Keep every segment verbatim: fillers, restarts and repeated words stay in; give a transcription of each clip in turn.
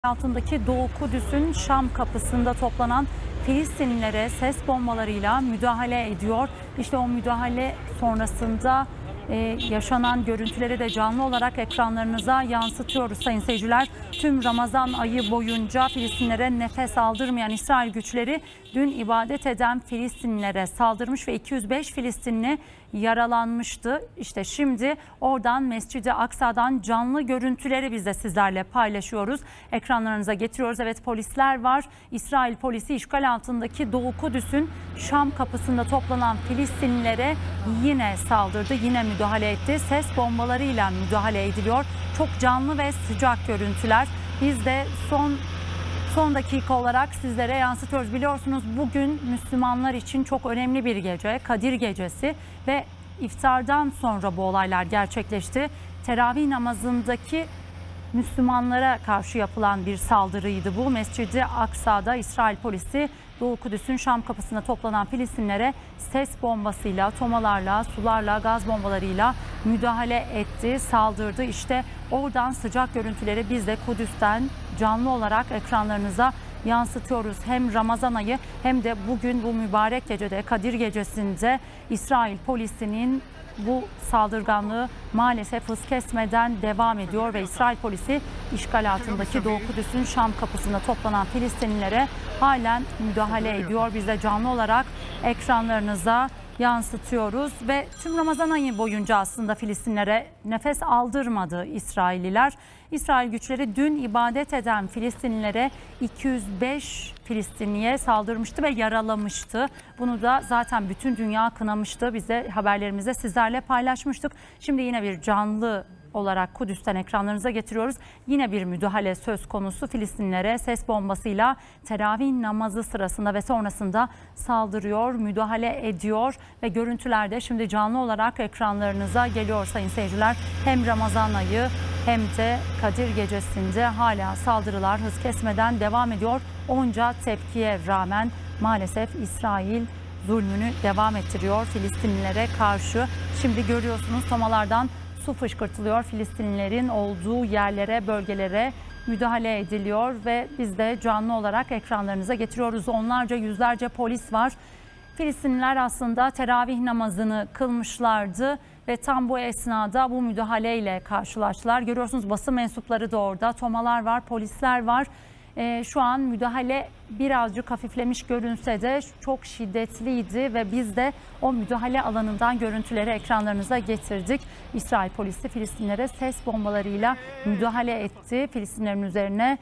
altındaki Doğu Kudüs'ün Şam kapısında toplanan Filistinlilere ses bombalarıyla müdahale ediyor. İşte o müdahale sonrasında e, yaşanan görüntüleri de canlı olarak ekranlarınıza yansıtıyoruz sayın seyirciler. Tüm Ramazan ayı boyunca Filistinlilere nefes aldırmayan İsrail güçleri dün ibadet eden Filistinlilere saldırmış ve iki yüz beş Filistinli yaralanmıştı. İşte şimdi oradan Mescid-i Aksa'dan canlı görüntüleri biz de sizlerle paylaşıyoruz. Ekranlarınıza getiriyoruz. Evet, polisler var. İsrail polisi işgal altındaki Doğu Kudüs'ün Şam kapısında toplanan Filistinlilere yine saldırdı. Yine müdahale etti. Ses bombalarıyla müdahale ediliyor. Çok canlı ve sıcak görüntüler. Biz de son Son dakika olarak sizlere yansıtıyoruz. Biliyorsunuz bugün Müslümanlar için çok önemli bir gece, Kadir Gecesi ve iftardan sonra bu olaylar gerçekleşti. Teravih namazındaki Müslümanlara karşı yapılan bir saldırıydı bu. Mescid-i Aksa'da İsrail polisi Doğu Kudüs'ün Şam kapısına toplanan Filistinlere ses bombasıyla, tomalarla, sularla, gaz bombalarıyla müdahale etti, saldırdı. İşte oradan sıcak görüntüleri biz de Kudüs'ten canlı olarak ekranlarınıza yansıtıyoruz. Hem Ramazan ayı hem de bugün bu mübarek gecede, Kadir Gecesi'nde İsrail polisinin bu saldırganlığı maalesef hız kesmeden devam ediyor ve İsrail polisi işgal altındaki Doğu Kudüs'ün Şam kapısında toplanan Filistinlilere halen müdahale ediyor. Biz de canlı olarak ekranlarınıza yansıtıyoruz ve tüm Ramazan ayı boyunca aslında Filistinlilere nefes aldırmadı İsrailliler. İsrail güçleri dün ibadet eden Filistinlilere iki yüz beş Filistinliye saldırmıştı ve yaralamıştı. Bunu da zaten bütün dünya kınamıştı. Biz de haberlerimizde sizlerle paylaşmıştık. Şimdi yine bir canlı olarak Kudüs'ten ekranlarınıza getiriyoruz. Yine bir müdahale söz konusu. Filistinlilere ses bombasıyla teravih namazı sırasında ve sonrasında saldırıyor, müdahale ediyor ve görüntülerde şimdi canlı olarak ekranlarınıza geliyor sayın seyirciler. Hem Ramazan ayı hem de Kadir Gecesi'nde hala saldırılar hız kesmeden devam ediyor. Onca tepkiye rağmen maalesef İsrail zulmünü devam ettiriyor Filistinlilere karşı. Şimdi görüyorsunuz tomalardan su fışkırtılıyor. Filistinlilerin olduğu yerlere, bölgelere müdahale ediliyor ve biz de canlı olarak ekranlarınıza getiriyoruz. Onlarca, yüzlerce polis var. Filistinliler aslında teravih namazını kılmışlardı ve tam bu esnada bu müdahaleyle karşılaştılar. Görüyorsunuz basın mensupları da orada, tomalar var, polisler var. Ee, şu an müdahale birazcık hafiflemiş görünse de çok şiddetliydi ve biz de o müdahale alanından görüntüleri ekranlarınıza getirdik. İsrail polisi Filistinlere ses bombalarıyla müdahale etti. Filistinlerin üzerine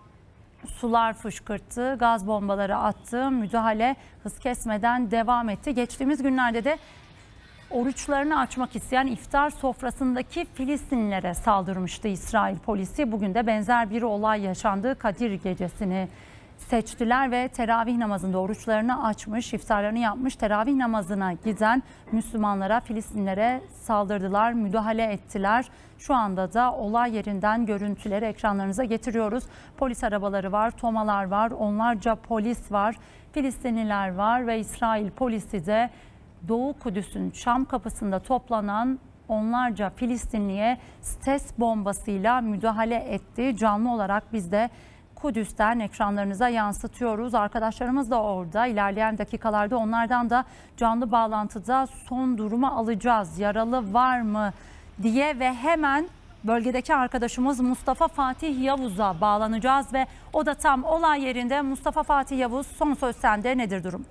sular fışkırttı, gaz bombaları attı. Müdahale hız kesmeden devam etti. Geçtiğimiz günlerde de oruçlarını açmak isteyen iftar sofrasındaki Filistinlilere saldırmıştı İsrail polisi. Bugün de benzer bir olay yaşandı. Kadir Gecesi'ni seçtiler ve teravih namazında oruçlarını açmış, iftarlarını yapmış, teravih namazına giden Müslümanlara, Filistinlilere saldırdılar, müdahale ettiler. Şu anda da olay yerinden görüntüleri ekranlarınıza getiriyoruz. Polis arabaları var, tomalar var, onlarca polis var, Filistinliler var ve İsrail polisi de Doğu Kudüs'ün Şam kapısında toplanan onlarca Filistinliye ses bombasıyla müdahale etti. Canlı olarak biz de Kudüs'ten ekranlarınıza yansıtıyoruz. Arkadaşlarımız da orada. İlerleyen dakikalarda onlardan da canlı bağlantıda son durumu alacağız. Yaralı var mı diye ve hemen bölgedeki arkadaşımız Mustafa Fatih Yavuz'a bağlanacağız ve o da tam olay yerinde. Mustafa Fatih Yavuz, son söz sende, nedir durum?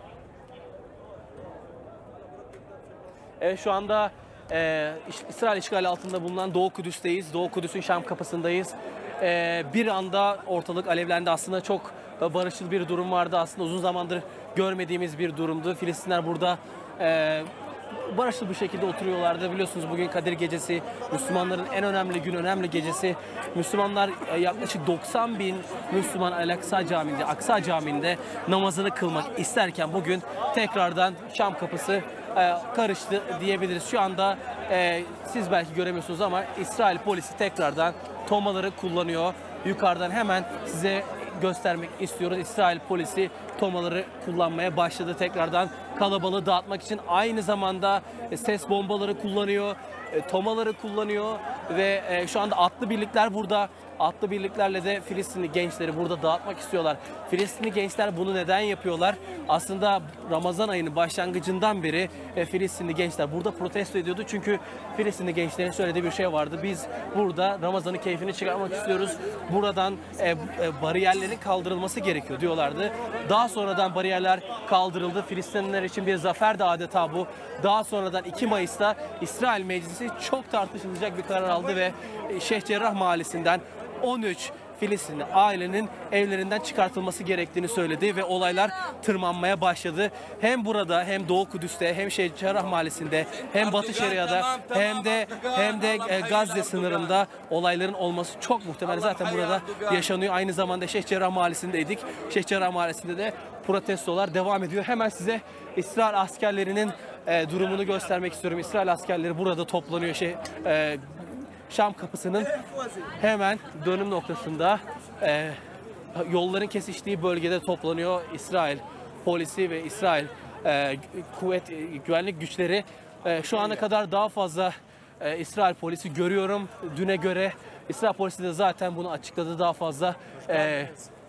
Evet, şu anda e, İsrail işgali altında bulunan Doğu Kudüs'teyiz. Doğu Kudüs'ün Şam kapısındayız. E, bir anda ortalık alevlendi. Aslında çok barışçıl bir durum vardı. Aslında uzun zamandır görmediğimiz bir durumdu. Filistinler burada e, barışçıl bir şekilde oturuyorlardı. Biliyorsunuz bugün Kadir Gecesi, Müslümanların en önemli gün, önemli gecesi. Müslümanlar e, yaklaşık doksan bin Müslüman Al-Aksa Camii'nde, Aksa Camii'nde namazını kılmak isterken bugün tekrardan Şam kapısı e, karıştı diyebiliriz. Şu anda e, siz belki göremiyorsunuz ama İsrail polisi tekrardan tomaları kullanıyor. Yukarıdan hemen size göstermek istiyoruz. İsrail polisi tomaları kullanmaya başladı tekrardan kalabalığı dağıtmak için. Aynı zamanda e, ses bombaları kullanıyor, e, tomaları kullanıyor ve e, şu anda atlı birlikler burada. Atlı birliklerle de Filistinli gençleri burada dağıtmak istiyorlar. Filistinli gençler bunu neden yapıyorlar? Aslında Ramazan ayının başlangıcından beri e, Filistinli gençler burada protesto ediyordu. Çünkü Filistinli gençlerin söylediği bir şey vardı. Biz burada Ramazan'ın keyfini çıkarmak istiyoruz. Buradan e, e, bariyerlerin kaldırılması gerekiyor diyorlardı. Daha sonradan bariyerler kaldırıldı. Filistinliler için bir zafer de adeta bu. Daha sonradan iki Mayıs'ta İsrail Meclisi çok tartışılacak bir karar aldı ve Şeyh Cerrah Mahallesi'nden on üç Filistinli ailenin evlerinden çıkartılması gerektiğini söyledi ve olaylar tırmanmaya başladı. Hem burada hem Doğu Kudüs'te hem Şeyh Cerrah Mahallesi'nde hem Batı Şeria'da hem de hem de Gazze sınırında olayların olması çok muhtemel. Zaten burada yaşanıyor. Aynı zamanda Şeyh Cerrah Mahallesi'ndeydik. Şeyh Cerrah Mahallesi'nde de protestolar devam ediyor. Hemen size İsrail askerlerinin e, durumunu göstermek istiyorum. İsrail askerleri burada toplanıyor. Şey e, Şam kapısının hemen dönüm noktasında e, yolların kesiştiği bölgede toplanıyor İsrail polisi ve İsrail e, kuvvet e, güvenlik güçleri. E, şu ana kadar daha fazla e, İsrail polisi görüyorum. Düne göre İsrail polisi de zaten bunu açıkladı. Daha fazla e,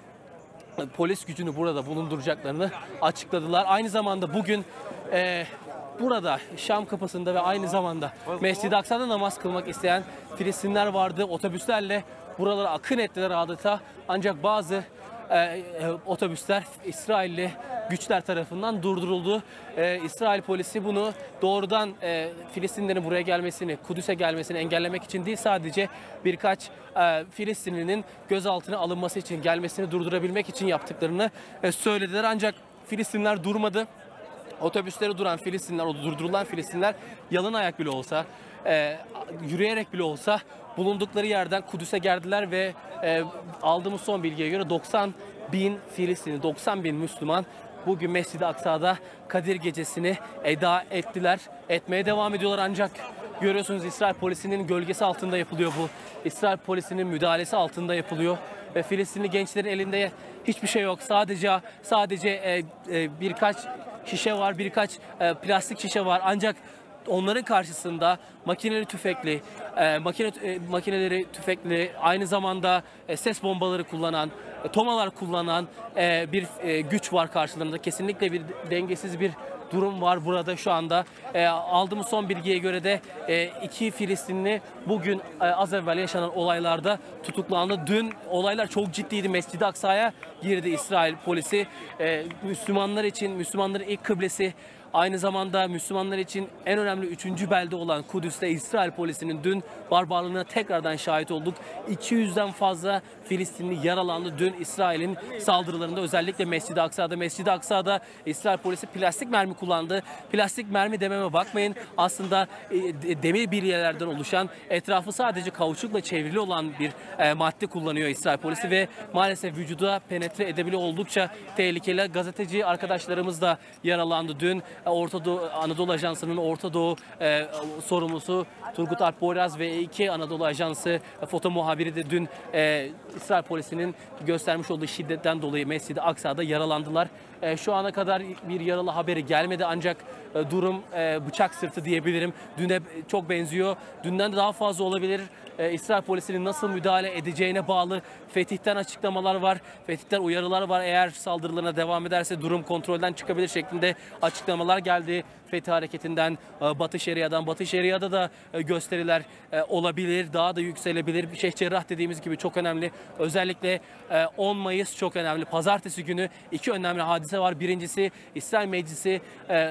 polis gücünü burada bulunduracaklarını açıkladılar. Aynı zamanda bugün e, burada Şam kapısında ve aynı zamanda Mescid-i Aksa'da namaz kılmak isteyen Filistinler vardı. Otobüslerle buralara akın ettiler adeta. Ancak bazı e, e, otobüsler İsrailli güçler tarafından durduruldu. E, İsrail polisi bunu doğrudan e, Filistinlerin buraya gelmesini, Kudüs'e gelmesini engellemek için değil, sadece birkaç e, Filistinlinin gözaltına alınması için, gelmesini durdurabilmek için yaptıklarını e, söylediler. Ancak Filistinler durmadı. Otobüsleri duran Filistinler, o durdurulan Filistinler yalın ayak bile olsa, e, yürüyerek bile olsa bulundukları yerden Kudüs'e geldiler ve e, aldığımız son bilgiye göre doksan bin Filistinli, doksan bin Müslüman bugün Mescid-i Aksa'da Kadir Gecesi'ni eda ettiler, etmeye devam ediyorlar. Ancak görüyorsunuz İsrail polisinin gölgesi altında yapılıyor bu. İsrail polisinin müdahalesi altında yapılıyor ve Filistinli gençlerin elinde hiçbir şey yok. Sadece sadece e, e, birkaç şişe var, birkaç e, plastik şişe var. Ancak onların karşısında makineli tüfekli, e, makine e, makineleri tüfekli, aynı zamanda e, ses bombaları kullanan, e, tomalar kullanan e, bir e, güç var karşılarında. Kesinlikle bir dengesiz bir durum var burada şu anda. E, aldığımız son bilgiye göre de e, iki Filistinli bugün e, az evvel yaşanan olaylarda tutuklandı. Dün olaylar çok ciddiydi. Mescid-i Aksa'ya girdi İsrail polisi. E, Müslümanlar için, Müslümanların ilk kıblesi, aynı zamanda Müslümanlar için en önemli üçüncü belde olan Kudüs'te İsrail polisinin dün barbarlığına tekrardan şahit olduk. iki yüzden fazla Filistinli yaralandı dün İsrail'in saldırılarında, özellikle Mescid-i Aksa'da. Mescid-i Aksa'da İsrail polisi plastik mermi kullandı. Plastik mermi dememe bakmayın. Aslında e, demir bilyelerden oluşan, etrafı sadece kauçukla çevrili olan bir e, madde kullanıyor İsrail polisi ve maalesef vücuda penetre edebiliyor, oldukça tehlikeli. Gazeteci arkadaşlarımız da yaralandı dün. Orta Doğu, Anadolu Ajansı'nın Orta Doğu e, sorumlusu Turgut Alp Boyraz ve iki Anadolu Ajansı e, foto muhabiri de dün e, İsrail polisinin göstermiş olduğu şiddetten dolayı Mescid-i Aksa'da yaralandılar. E, şu ana kadar bir yaralı haberi gelmedi, ancak e, durum e, bıçak sırtı diyebilirim. Düne çok benziyor. Dünden de daha fazla olabilir. E, İsrail polisinin nasıl müdahale edeceğine bağlı. Fetih'ten açıklamalar var. Fetih'ten uyarılar var. Eğer saldırılarına devam ederse durum kontrolden çıkabilir şeklinde açıklamalar geldi. Fetih hareketinden, Batı Şeria'dan. Batı Şeria'da da gösteriler olabilir, daha da yükselebilir. Şeyh Cerrah dediğimiz gibi çok önemli. Özellikle on Mayıs çok önemli. Pazartesi günü iki önemli hadise var. Birincisi İsrail Meclisi,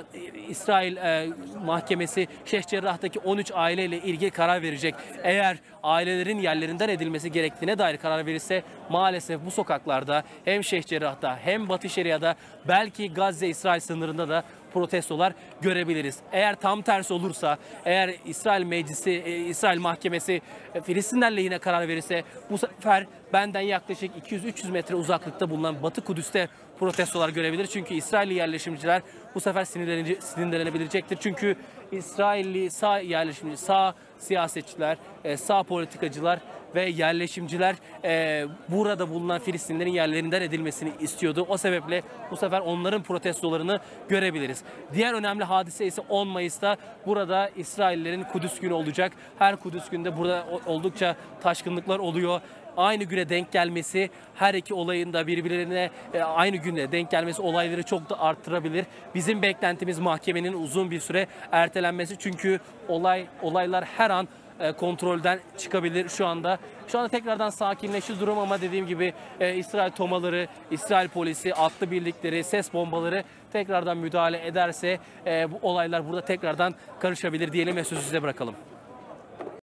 İsrail Mahkemesi Şeyh Cerrah'taki on üç aileyle ilgili karar verecek. Eğer ailelerin yerlerinden edilmesi gerektiğine dair karar verirse maalesef bu sokaklarda hem Şeyh Cerrah'ta hem Batı Şeria'da, belki Gazze-İsrail sınırında da protestolar görebiliriz. Eğer tam tersi olursa, eğer İsrail Meclisi, İsrail Mahkemesi Filistinler lehine karar verirse bu sefer benden yaklaşık iki yüz üç yüz metre uzaklıkta bulunan Batı Kudüs'te protestolar görebilir. Çünkü İsrailli yerleşimciler bu sefer sinirlenici- sinirlenebilecektir. Çünkü İsrailli sağ yerleşimci, sağ siyasetçiler, e, sağ politikacılar ve yerleşimciler e, burada bulunan Filistinlerin yerlerinden edilmesini istiyordu. O sebeple bu sefer onların protestolarını görebiliriz. Diğer önemli hadise ise on Mayıs'ta burada İsraillerin Kudüs günü olacak. Her Kudüs günde burada oldukça taşkınlıklar oluyor. Aynı güne denk gelmesi, her iki olayın da birbirlerine e, aynı güne denk gelmesi olayları çok da arttırabilir. Bizim beklentimiz mahkemenin uzun bir süre ertelenmesi. Çünkü olay olaylar her an e, kontrolden çıkabilir şu anda. Şu anda tekrardan sakinleşti durum ama dediğim gibi e, İsrail tomaları, İsrail polisi, atlı birlikleri, ses bombaları tekrardan müdahale ederse e, bu olaylar burada tekrardan karışabilir diyelim ve sözü size bırakalım.